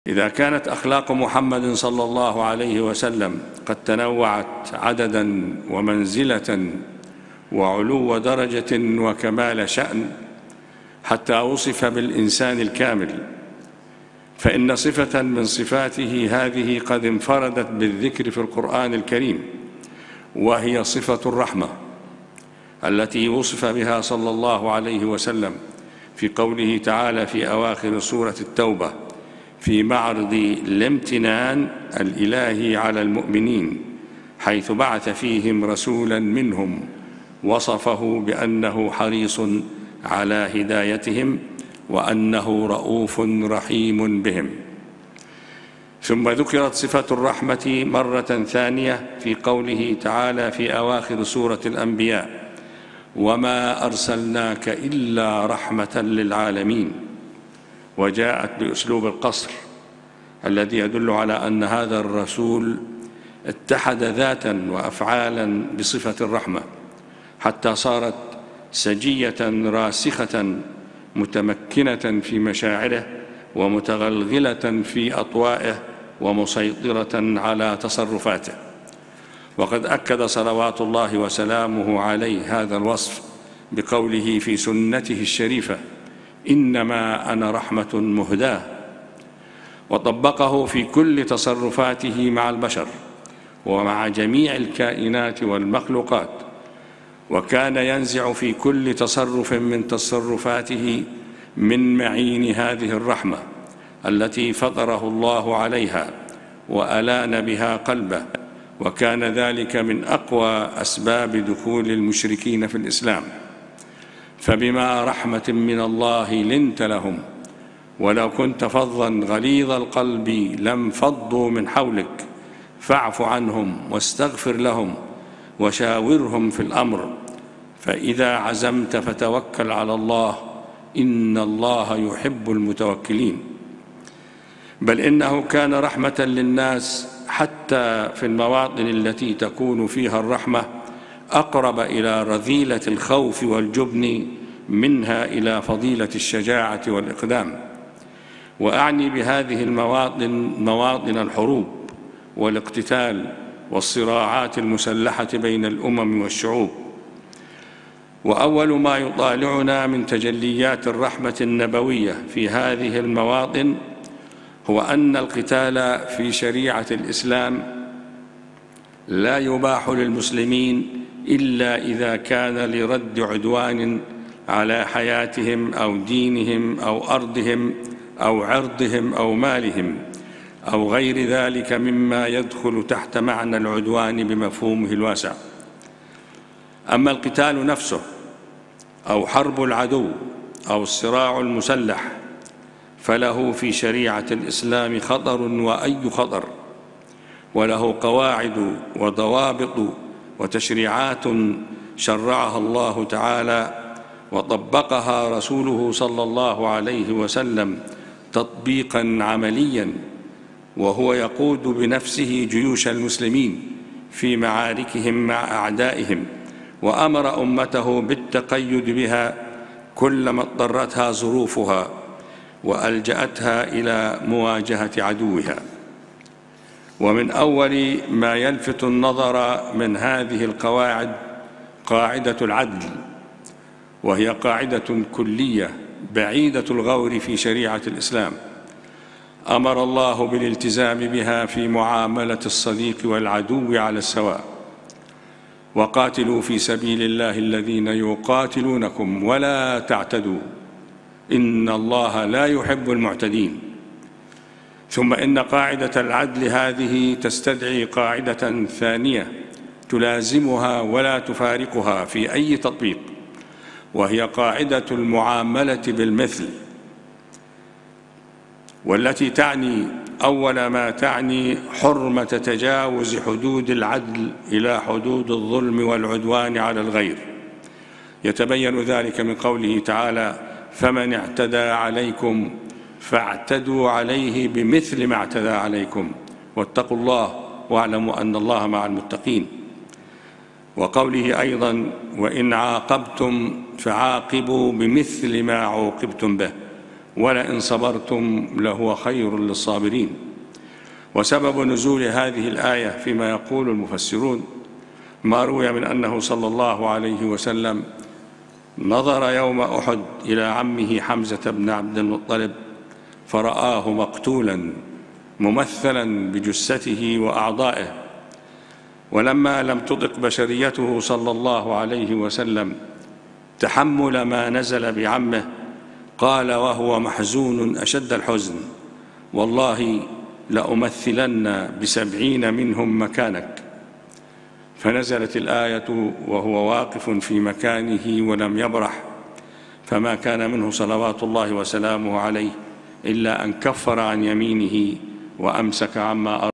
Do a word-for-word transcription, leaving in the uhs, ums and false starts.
إذا كانت أخلاق محمد صلى الله عليه وسلم قد تنوعت عددا ومنزلة وعلو درجة وكمال شأن حتى وصف بالإنسان الكامل، فإن صفة من صفاته هذه قد انفردت بالذكر في القرآن الكريم، وهي صفة الرحمة التي وصف بها صلى الله عليه وسلم في قوله تعالى في أواخر سورة التوبة في معرض الامتنان الإلهي على المؤمنين، حيث بعث فيهم رسولا منهم وصفه بأنه حريص على هدايتهم وأنه رؤوف رحيم بهم. ثم ذكرت صفة الرحمة مرة ثانية في قوله تعالى في أواخر سورة الأنبياء: وما أرسلناك إلا رحمة للعالمين، وجاءت بأسلوب القصر الذي يدل على أن هذا الرسول اتحد ذاتا وأفعالا بصفة الرحمة حتى صارت سجية راسخة متمكنة في مشاعره ومتغلغلة في أطوائه ومسيطرة على تصرفاته. وقد أكد صلوات الله وسلامه عليه هذا الوصف بقوله في سنته الشريفة: إنما أنا رحمة مهداة، وطبقه في كل تصرفاته مع البشر ومع جميع الكائنات والمخلوقات، وكان ينزع في كل تصرف من تصرفاته من معين هذه الرحمة التي فطره الله عليها وألان بها قلبه، وكان ذلك من أقوى أسباب دخول المشركين في الإسلام. فبما رحمة من الله لنت لهم، ولو كنت فظا غليظ القلب لانفضوا من حولك، فاعف عنهم واستغفر لهم وشاورهم في الأمر، فإذا عزمت فتوكل على الله، إن الله يحب المتوكلين. بل إنه كان رحمة للناس حتى في المواطن التي تكون فيها الرحمة أقرب إلى رذيلة الخوف والجبن منها إلى فضيلة الشجاعة والإقدام. وأعني بهذه المواطن مواطن الحروب والاقتتال والصراعات المسلحة بين الأمم والشعوب. وأول ما يطالعنا من تجليات الرحمة النبوية في هذه المواطن هو أن القتال في شريعة الإسلام لا يباح للمسلمين إلا إذا كان لرد عدوان على حياتهم أو دينهم أو أرضهم أو عرضهم أو مالهم أو غير ذلك مما يدخل تحت معنى العدوان بمفهومه الواسع. أما القتال نفسه أو حرب العدو أو الصراع المسلح فله في شريعة الإسلام خطر وأي خطر، وله قواعد وضوابط وتشريعات شرعها الله تعالى وطبقها رسوله صلى الله عليه وسلم تطبيقا عمليا، وهو يقود بنفسه جيوش المسلمين في معاركهم مع أعدائهم، وأمر أمته بالتقيد بها كلما اضطرتها ظروفها وألجأتها إلى مواجهة عدوها. ومن أول ما يلفت النظر من هذه القواعد قاعدة العدل، وهي قاعدة كلية بعيدة الغور في شريعة الإسلام، أمر الله بالالتزام بها في معاملة الصديق والعدو على السواء. وقاتلوا في سبيل الله الذين يقاتلونكم ولا تعتدوا إن الله لا يحب المعتدين. ثم إن قاعدة العدل هذه تستدعي قاعدة ثانية تلازمها ولا تفارقها في أي تطبيق، وهي قاعدة المعاملة بالمثل، والتي تعني أول ما تعني حرمة تجاوز حدود العدل إلى حدود الظلم والعدوان على الغير. يتبين ذلك من قوله تعالى: فمن اعتدى عليكم فاعتدوا عليه بمثل ما اعتدى عليكم واتقوا الله واعلموا أن الله مع المتقين. وقوله أيضا: وإن عاقبتم فعاقبوا بمثل ما عوقبتم به ولئن صبرتم لهو خير للصابرين. وسبب نزول هذه الآية فيما يقول المفسرون ما روي من أنه صلى الله عليه وسلم نظر يوم أحد إلى عمه حمزة بن عبد المطلب فرآه مقتولا ممثلا بجثته وأعضائه، ولما لم تطق بشريته صلى الله عليه وسلم تحمل ما نزل بعمه قال وهو محزون أشد الحزن: والله لأمثلن بسبعين منهم مكانك. فنزلت الآية وهو واقف في مكانه ولم يبرح، فما كان منه صلوات الله وسلامه عليه إلا أن كفر عن يمينه وأمسك عما أراد